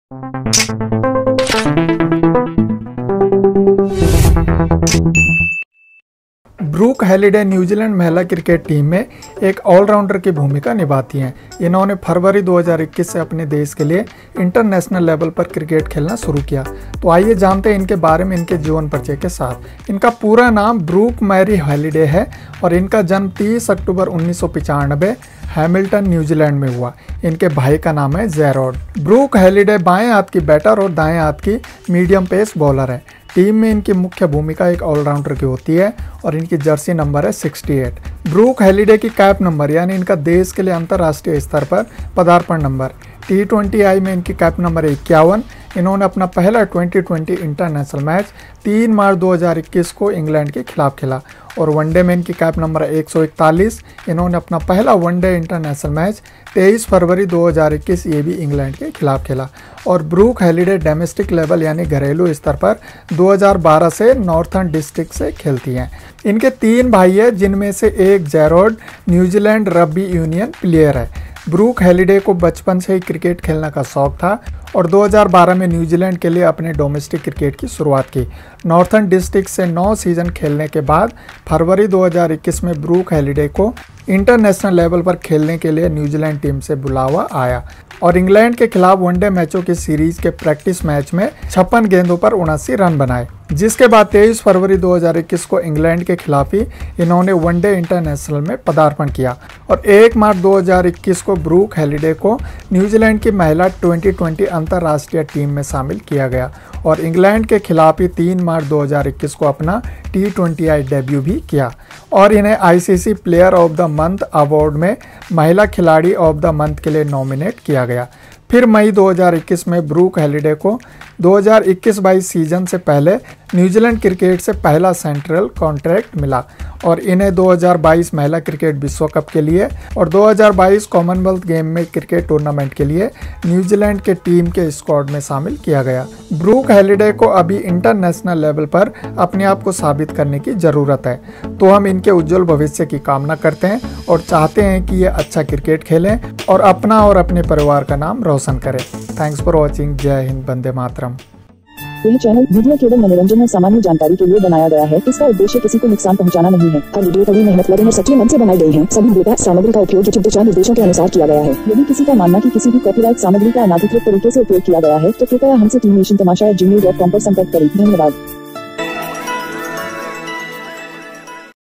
Brooke Halliday New Zealand महिला cricket team में एक ऑलराउंडर की भूमिका निभाती हैं। इन्होंने फरवरी 2021 से अपने देश के लिए इंटरनेशनल लेवल पर क्रिकेट खेलना शुरू किया। तो आइए जानते हैं इनके बारे में इनके जीवन परिचय के साथ। इनका पूरा नाम ब्रूक मैरी हैलिडे है और इनका जन्म 30 अक्टूबर 1995 हैमिल्टन न्यूजीलैंड में हुआ। इनके भाई का नाम है जेरोड। ब्रूक हैलिडे बाएं हाथ की बैटर और दाएं हाथ की मीडियम पेस बॉलर है। टीम में इनकी मुख्य भूमिका एक ऑलराउंडर की होती है और इनकी जर्सी नंबर है 68। ब्रूक हैलिडे की कैप नंबर यानी इनका देश के लिए अंतर्राष्ट्रीय स्तर पर पदार्पण नंबर T20I में इनकी कैप नंबर 51। इन्होंने अपना पहला 2020 इंटरनेशनल मैच 3 मार्च 2021 को इंग्लैंड के खिलाफ खेला और वनडे में इनकी कैप नंबर 141। इन्होंने अपना पहला वनडे इंटरनेशनल मैच 23 फरवरी 2021 ये भी इंग्लैंड के खिलाफ खेला। और ब्रूक हैलिडे डोमेस्टिक लेवल यानी घरेलू स्तर पर 2012 से नॉर्थर्न डिस्ट्रिक्ट से खेलती हैं। इनके 3 भाई हैं जिनमें से एक Jerod New Zealand rugby union player है। ब्रूक हैलिडे को बचपन से ही क्रिकेट खेलने का शौक था और 2012 में न्यूजीलैंड के लिए अपने डोमेस्टिक क्रिकेट की शुरुआत की। नॉर्थर्न डिस्ट्रिक्ट से 9 सीजन खेलने के बाद फरवरी 2021 में ब्रूक हैलिडे को इंटरनेशनल लेवल पर खेलने के लिए न्यूजीलैंड टीम से बुलावा आया और इंग्लैंड के खिलाफ वनडे मैचों की सीरीज के प्रैक्टिस मैच में 56 गेंदों पर 79 रन बनाए। जिसके बाद 23 फरवरी 2021 को इंग्लैंड के खिलाफ ही इन्होंने वनडे इंटरनेशनल में पदार्पण किया और 1 मार्च 2021 को ब्रूक हैलिडे को न्यूजीलैंड की महिला 2020 अंतर्राष्ट्रीय टीम में शामिल किया गया और इंग्लैंड के खिलाफ ही 3 मार्च 2021 को अपना T20I डेब्यू भी किया और इन्हें ICC player of the month award में महिला खिलाड़ी ऑफ द मंथ के लिए नॉमिनेट किया गया। फिर मई 2021 में ब्रूक हैलिडे को 2021-22 सीजन से पहले न्यूजीलैंड क्रिकेट से पहला सेंट्रल कॉन्ट्रैक्ट मिला और इन्हें 2022 महिला क्रिकेट विश्व कप के लिए और 2022 कॉमनवेल्थ गेम में क्रिकेट टूर्नामेंट के लिए न्यूजीलैंड के टीम के स्क्वाड में शामिल किया गया। ब्रूक हैलिडे को अभी इंटरनेशनल लेवल पर अपने आप को साबित करने की ज़रूरत है, तो हम इनके उज्जवल भविष्य की कामना करते हैं और चाहते हैं कि ये अच्छा क्रिकेट खेलें और अपना और अपने परिवार का नाम रोशन करें। Thanks for watching. जय हिंद, वंदे मातरम। यह चैनल वीडियो केवल मनोरंजन और सामान्य जानकारी के लिए बनाया गया है। इसका उद्देश्य किसी को नुकसान पहुंचाना नहीं है। हर वीडियो कड़ी मेहनत लगन और सच्चे मन से बनाई गई है। सभी डेटा सामग्री का उपयोग उचित दिशा निर्देशों के अनुसार किया गया है। यदि किसी का मानना कि किसी भी कॉपीराइट सामग्री का अनाधिकृत तरीके से उपयोग किया गया है तो कृपया हमसे teamnationtamasha@gmail.com पर संपर्क करें। धन्यवाद।